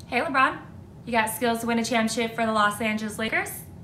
Hey LeBron, you got skills to win a championship for the Los Angeles Lakers?